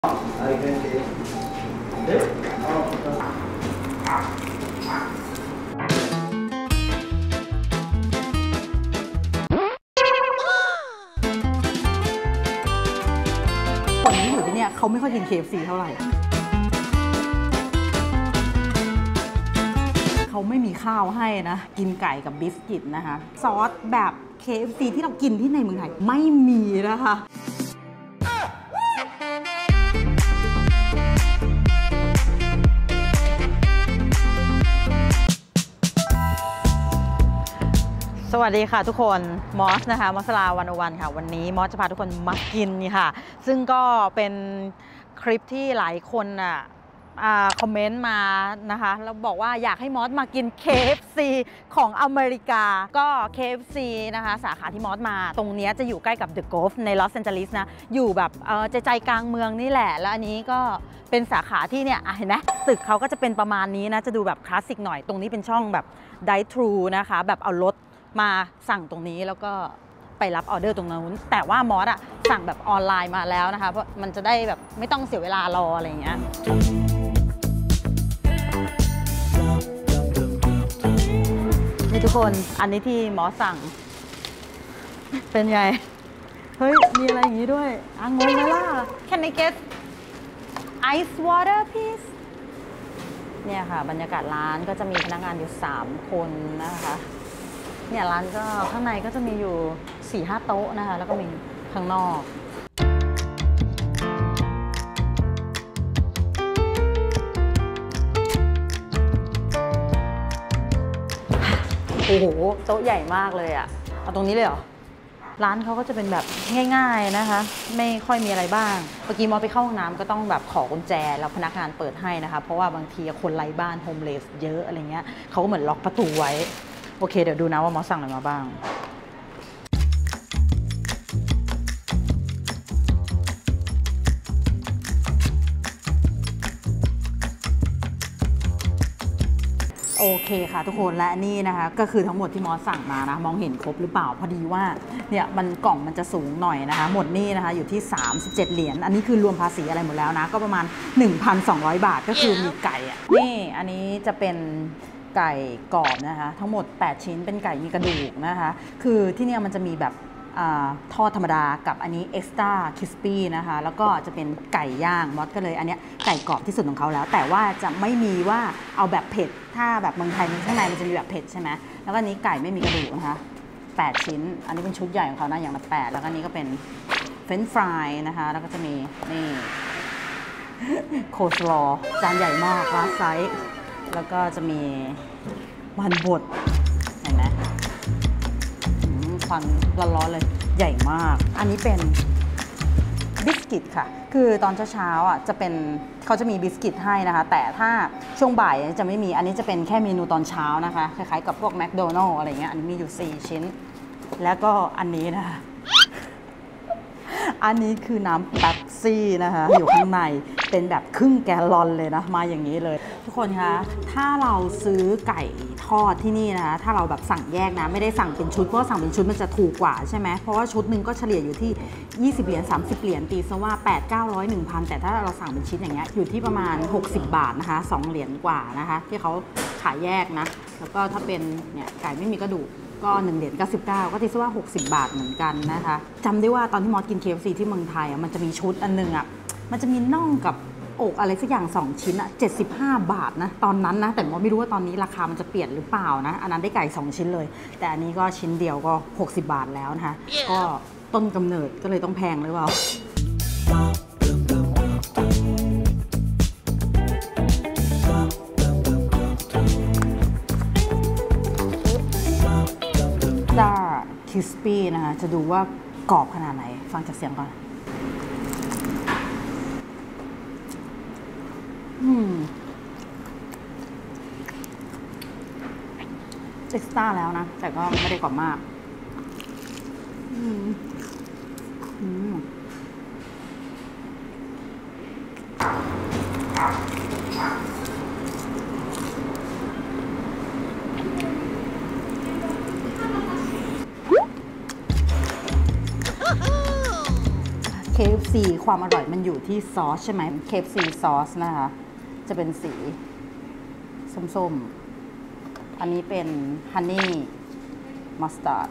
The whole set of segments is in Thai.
Hay gente. ¿Sí? คนที่อยู่ที่เนี่ยเขาไม่ค่อยกิน KFC เท่าไหร่เขาไม่มีข้าวให้นะกินไก่กับบิสกิตนะคะซอสแบบ KFC ที่เรากินที่ในเมืองไทยไม่มีนะคะสวัสดีค่ะทุกคนมอสนะคะมอสลา101ค่ะวันนี้มอสจะพาทุกคนมากินนี่ค่ะซึ่งก็เป็นคลิปที่หลายคนคอมเมนต์มานะคะแล้วบอกว่าอยากให้มอสมากิน KFC ของอเมริกาก็ KFC นะคะสาขาที่มอสมาตรงนี้จะอยู่ใกล้กับ The Grove ในลอสแอนเจลิสนะอยู่แบบใจกลางเมืองนี่แหละแล้วอันนี้ก็เป็นสาขาที่เนี่ยเห็นไหมตึกเขาก็จะเป็นประมาณนี้นะจะดูแบบคลาสสิกหน่อยตรงนี้เป็นช่องแบบ Drive Thru นะคะแบบเอารถมาสั่งตรงนี้แล้วก็ไปรับออเดอร์ตรงนู้นแต่ว่ามอสสั่งแบบออนไลน์มาแล้วนะคะเพราะมันจะได้แบบไม่ต้องเสียเวลารออะไรอย่างเงี้ยนี่ทุกคนอันนี้ที่มอสสั่งเป็นไงเฮ้ยมีอะไรอย่างงี้ด้วยงงไหมล่ะ Can I get ice water please เนี่ยค่ะบรรยากาศร้านก็จะมีพนักงานอยู่3คนนะคะเนี่ยร้านก็ข้างในก็จะมีอยู่ 4-5 โต๊ะนะคะแล้วก็มีข้างนอกโอ้โหโต๊ะใหญ่มากเลยเอาตรงนี้เลยเหรอร้านเขาก็จะเป็นแบบง่ายๆนะคะไม่ค่อยมีอะไรบ้างเมื่อกี้มอไปเข้าห้องน้ำก็ต้องแบบขอกุญแจแล้วพนักงานเปิดให้นะคะเพราะว่าบางทีคนไร้บ้านโฮมเลสเยอะอะไรเงี้ยเขาก็เหมือนล็อกประตูไว้โอเคเดี๋ยวดูนะว่ามอสสั่งอะไรมาบ้างโอเคค่ะทุกคนและนี่นะคะก็คือทั้งหมดที่มอสสั่งมานะมองเห็นครบหรือเปล่าพอดีว่าเนี่ยมันกล่องมันจะสูงหน่อยนะคะหมดนี่นะคะอยู่ที่37เหรียญอันนี้คือรวมภาษีอะไรหมดแล้วนะก็ประมาณ 1,200 บาทก็คือมีไก่นี่อันนี้จะเป็นไก่กรอบนะคะทั้งหมด8ชิ้นเป็นไก่มีกระดูกนะคะคือที่เนี่ยมันจะมีแบบทอดธรรมดากับอันนี้ extra crispy นะคะแล้วก็จะเป็นไก่ย่างมอสก็เลยอันนี้ไก่กรอบที่สุดของเขาแล้วแต่ว่าจะไม่มีว่าเอาแบบเผ็ดถ้าแบบเมืองไทยข้างในมันจะมีแบบเผ็ดใช่ไหมแล้วก็อันนี้ไก่ไม่มีกระดูกนะคะ8ชิ้นอันนี้เป็นชุดใหญ่ของเขานะอย่างละ8แล้วก็อันนี้ก็เป็นเฟรนช์ฟรายนะคะแล้วก็จะมีนี่โคสลอจานใหญ่มากลาไซส์แล้วก็จะมีมันบดเห็นไหมควันร้อนๆเลยใหญ่มากอันนี้เป็นบิสกิตค่ะคือตอนเช้าจะเป็นเขาจะมีบิสกิตให้นะคะแต่ถ้าช่วงบ่ายจะไม่มีอันนี้จะเป็นแค่เมนูตอนเช้านะคะคล้ายๆกับพวกแมคโดนัลล์อะไรเงี้ยอันนี้มีอยู่4ชิ้นแล้วก็อันนี้นะคะอันนี้คือน้ำเป๊ปซี่นะคะอยู่ข้างในเป็นแบบครึ่งแกลลอนเลยนะมาอย่างนี้เลยทุกคนคะถ้าเราซื้อไก่ทอดที่นี่นะคะถ้าเราแบบสั่งแยกนะไม่ได้สั่งเป็นชุดเพราะสั่งเป็นชุดมันจะถูกกว่าใช่ไหมเพราะว่าชุดหนึ่งก็เฉลี่ยอยู่ที่20เหรียญ30เหรียญตีซะว่า800 900 1,000แต่ถ้าเราสั่งเป็นชิ้นอย่างเงี้ยอยู่ที่ประมาณ60 บาทนะคะ2เหรียญกว่านะคะที่เขาขายแยกนะแล้วก็ถ้าเป็นเนี่ยไก่ไม่มีกระดูกก็1เหรียญ99ก็ตีซะว่า60 บาทเหมือนกันนะคะจำได้ว่าตอนที่มอสกิน KFC ที่เมืองไทยมันจะมีชุดอันนึงมันจะมีน่องกับอกอะไรสักอย่าง2ชิ้น75 บาทนะตอนนั้นนะแต่มอสไม่รู้ว่าตอนนี้ราคามันจะเปลี่ยนหรือเปล่านะอันนั้นได้ไก่2ชิ้นเลยแต่อันนี้ก็ชิ้นเดียวก็60 บาทแล้วนะคะก็ต้นกำเนิดก็เลยต้องแพงหรือเปล่าดาคริสปี้นะคะจะดูว่ากรอบขนาดไหนฟังจากเสียงก่อนเอ็กซ์ตร้าแล้วนะแต่ก็ไม่ได้กรอบมากKFC KFC ความอร่อยมันอยู่ที่ซอสใช่ไหม KFC ซอสนะคะจะเป็นสีส้มๆอันนี้เป็นฮันนี่มัสตาร์ด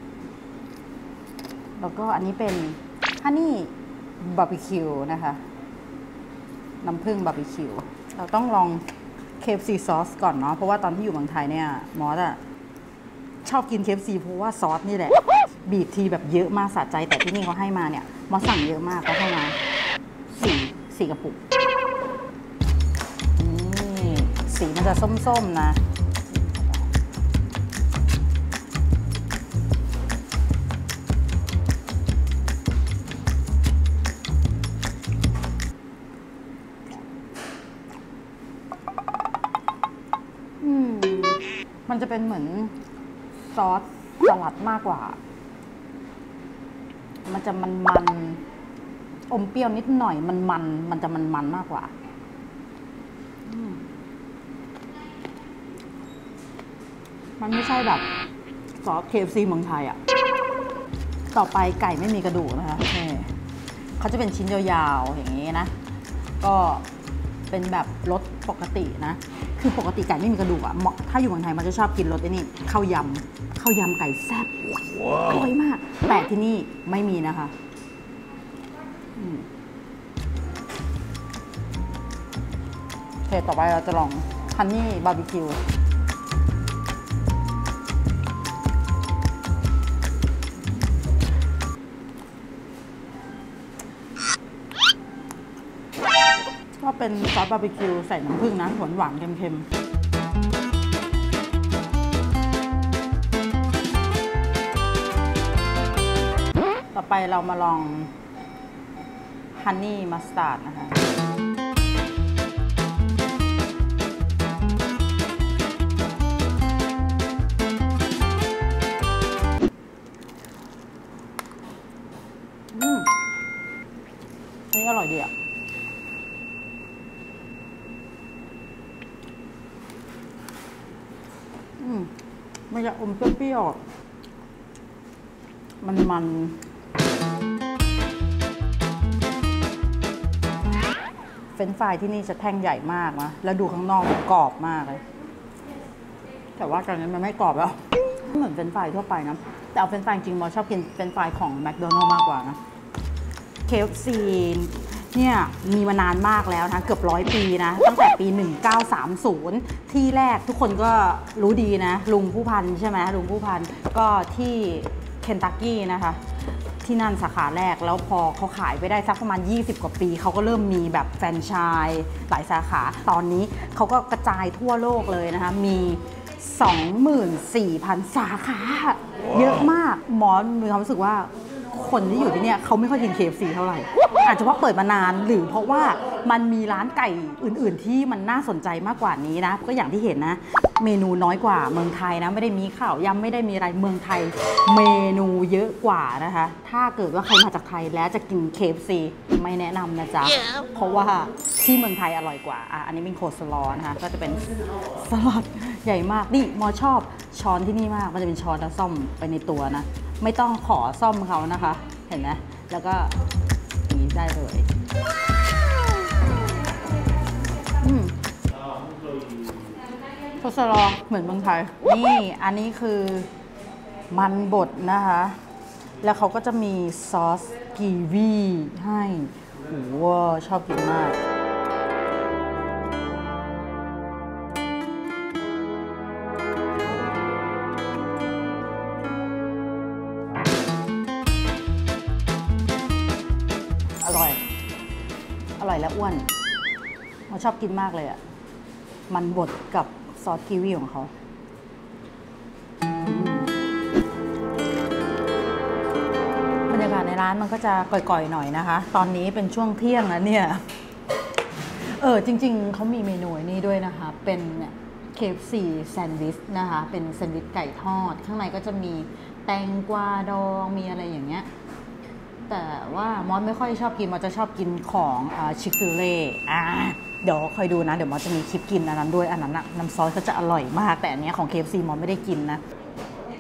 แล้วก็อันนี้เป็นฮันนี่บาร์บีคิวนะคะน้ำผึ้งบาร์บีคิวเราต้องลอง KFC ซอสก่อนเนาะเพราะว่าตอนที่อยู่เมืองไทยเนี่ยมอสอะชอบกิน KFC เพราะว่าซอสนี่แหละบีบทีแบบเยอะมากสะใจแต่ที่นี่เขาให้มาเนี่ยมอสสั่งเยอะมากเขาให้มาสี่กระปุกนี่สีมันจะส้มๆนะมันจะเป็นเหมือนซอสสลัดมากกว่ามันจะมันอมเปรี้ยวนิดหน่อยมันจะมันมากกว่ามันไม่ใช่แบบซอส KFC เมืองไทยอ่ะต่อไปไก่ไม่มีกระดูกนะคะเขาจะเป็นชิ้นยาวๆอย่างนี้นะก็เป็นแบบรสปกตินะคือปกติไก่ไม่มีกระดูกอ่ะถ้าอยู่เมืองไทยมันจะชอบกินรสนี่ข้าวยำไก่แซ่บอร่อยมากแต่ที่นี่ไม่มีนะคะโอเคต่อไปเราจะลองฮันนี่บาร์บีคิวก็เป็นซอสบาร์บีคิวใส่น้ำผึ้งนะหวานเค็มๆต่อไปเรามาลองฮันนี่มัสตาร์ดนะคะอันนี้อร่อยดีอ่ะมันจะอมเปรี้ยวๆมันเฟรนช์ฟรายที่นี่จะแท่งใหญ่มากนะแล้วดูข้างนอกกรอบมากเลยแต่ว่าตอนนี้มันไม่กรอบแล้วเหมือนเฟรนช์ฟรายทั่วไปนะแต่เอาเฟรนช์ฟรายจริงๆมอชอบกินเฟรนช์ฟรายของแมคโดนัลด์มากกว่านะ KFC เนี่ยมีมานานมากแล้วนะเกือบ100 ปีนะตั้งแต่ปี 1930ที่แรกทุกคนก็รู้ดีนะลุงผู้พันใช่ไหมลุงผู้พันก็ที่เคนตักกี้นะคะที่นั่นสาขาแรกแล้วพอเขาขายไปได้สักประมาณ20 กว่าปีเขาก็เริ่มมีแบบแฟรนไชส์หลายสาขาตอนนี้เขาก็กระจายทั่วโลกเลยนะคะมี 24,000 สาขาเยอะมากหมอมีความรู้สึกว่าคนที่อยู่ที่เนี่ยเขาไม่ค่อยกิน KFC เท่าไหร่อาจจะเพราะเปิดมานานหรือเพราะว่ามันมีร้านไก่อื่นๆที่มันน่าสนใจมากกว่านี้นะก็อย่างที่เห็นนะเมนูน้อยกว่าเมืองไทยนะไม่ได้มีข้าวยำไม่ได้มีอะไรเมืองไทยเมนูเยอะกว่านะคะถ้าเกิดว่าใครมาจากไทยแล้วจะกิน KFC ไม่แนะนำนะจ๊ะ เพราะว่าที่เมืองไทยอร่อยกว่าอันนี้เป็นโคสลอนะคะก็จะเป็นสลัดใหญ่มากนี่มอชอบช้อนที่นี่มากมันจะเป็นช้อนแล้วซ่อมไปในตัวนะไม่ต้องขอซ่อมเขานะคะเห็นไหมแล้วก็อย่างนี้ได้เลยโคสลอเหมือนเมืองไทยนี่อันนี้คือมันบดนะคะแล้วเขาก็จะมีซอสกีวีให้ว้าวชอบกินมากอร่อยและอ้วนเราชอบกินมากเลยอ่ะมันบดกับซอสกีวีของเขาบรรยากาศในร้านมันก็จะก่อยๆหน่อยนะคะตอนนี้เป็นช่วงเที่ยงแล้วเนี่ยจริงๆเขามีเมนูนี้ด้วยนะคะเป็น KFC แซนด์วิชนะคะเป็นแซนด์วิชไก่ทอดข้างในก็จะมีแตงกวาดองมีอะไรอย่างเงี้ยแต่ว่ามอสไม่ค่อยชอบกินมอสจะชอบกินของชิคฟิลเล่เดี๋ยวคอยดูนะเดี๋ยวมอสจะมีคลิปกินอันนั้นด้วยอันนั้นน้ำซอสเขาจะอร่อยมากแต่อันนี้ของ KFC มอสไม่ได้กินนะ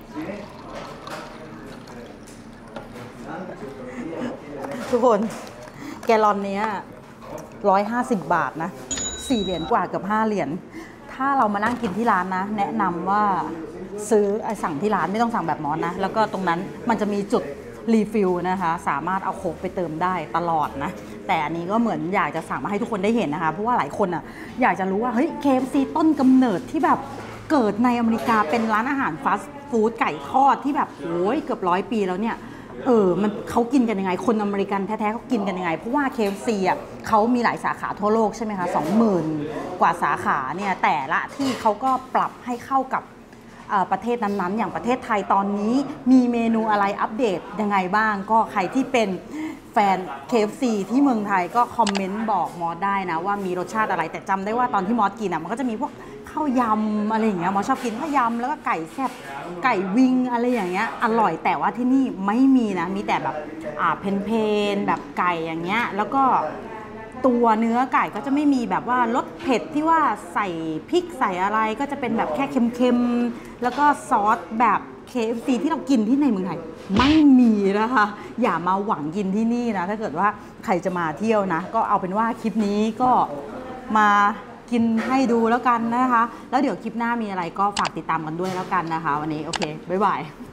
ทุกคนลลอนเนี้ย150 บาทนะ4 เหรียญกว่าเกือบ5 เหรียญถ้าเรามานั่งกินที่ร้านนะแนะนำว่าซื้อสั่งที่ร้านไม่ต้องสั่งแบบมอสนะแล้วก็ตรงนั้นมันจะมีจุดรีฟิลนะคะสามารถเอาโค้กไปเติมได้ตลอดนะแต่อันนี้ก็เหมือนอยากจะสั่งมาให้ทุกคนได้เห็นนะคะเพราะว่าหลายคนอ่ะอยากจะรู้ว่าเฮ้ย KFC ต้นกำเนิดที่แบบเกิดในอเมริกาเป็นร้านอาหารฟาสต์ฟู้ดไก่ทอดที่แบบโอ้ยเกือบ100 ปีแล้วเนี่ยมันเขากินกันยังไงคนอเมริกันแท้ๆเขากินกันยังไงเพราะว่า KFC อ่ะเขามีหลายสาขาทั่วโลกใช่ไหมคะ 20,000 กว่าสาขาเนี่ยแต่ละที่เขาก็ปรับให้เข้ากับประเทศนั้นๆอย่างประเทศไทยตอนนี้มีเมนูอะไรอัปเดตยังไงบ้างก็ใครที่เป็นแฟน KFC ที่เมืองไทยก็คอมเมนต์บอกมอสได้นะว่ามีรสชาติอะไรแต่จำได้ว่าตอนที่มอสกินมันก็จะมีพวกข้าวยำอะไรอย่างเงี้ยมอสชอบกินข้าวยำแล้วก็ไก่แซ่บไก่วิงอะไรอย่างเงี้ยอร่อยแต่ว่าที่นี่ไม่มีนะมีแต่แบบเพนๆแบบไก่อย่างเงี้ยแล้วก็ตัวเนื้อไก่ก็จะไม่มีแบบว่ารสเผ็ดที่ว่าใส่พริกใส่อะไรก็จะเป็นแบบแค่เค็มๆแล้วก็ซอสแบบ KFC ที่เรากินที่ในเมืองไทยไม่มีนะคะอย่ามาหวังกินที่นี่นะถ้าเกิดว่าใครจะมาเที่ยวนะก็เอาเป็นว่าคลิปนี้ก็มากินให้ดูแล้วกันนะคะแล้วเดี๋ยวคลิปหน้ามีอะไรก็ฝากติดตามกันด้วยแล้วกันนะคะวันนี้โอเคบ๊ายบาย